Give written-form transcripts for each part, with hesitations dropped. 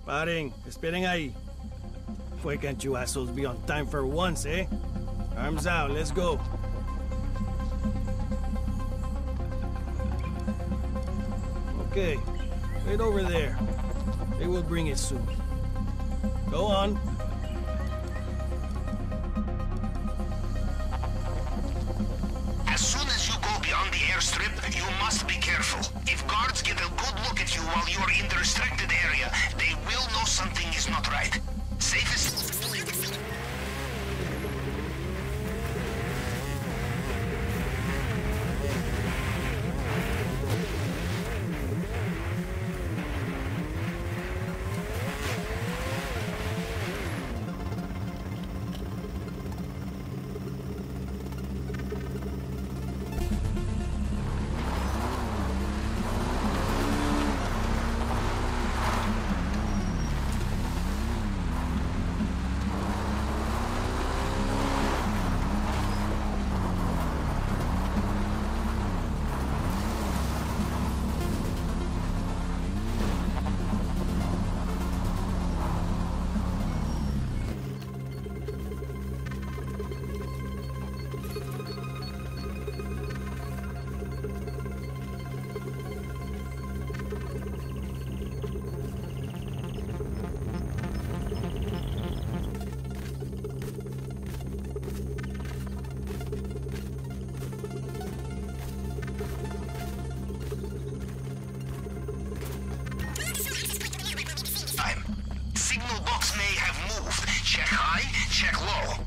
Paren, esperen ahí. Why can't you assholes be on time for once, eh? Arms out, let's go. Okay, wait over there. They will bring it soon. Go on. As soon as you go beyond the airstrip, you must be careful. If guards get a good look at you while you're in the restricted area, they will know something is not right. Safest... Signal box may have moved. Check high, check low.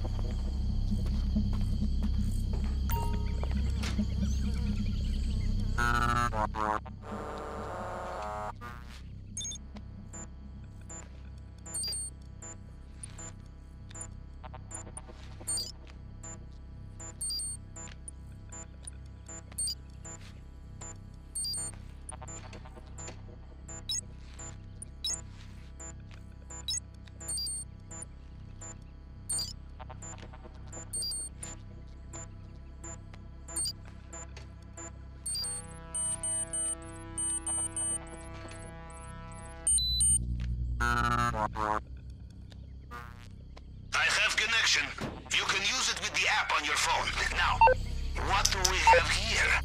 I have connection. You can use it with the app on your phone. Now, what do we have here?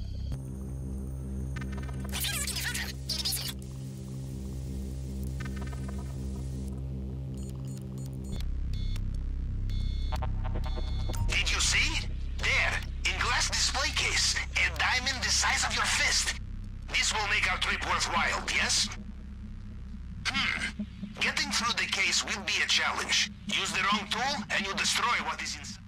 Did you see? There, in glass display case, a diamond the size of your fist. This will make our trip worthwhile, yes? Getting through the case will be a challenge. Use the wrong tool and you destroy what is inside.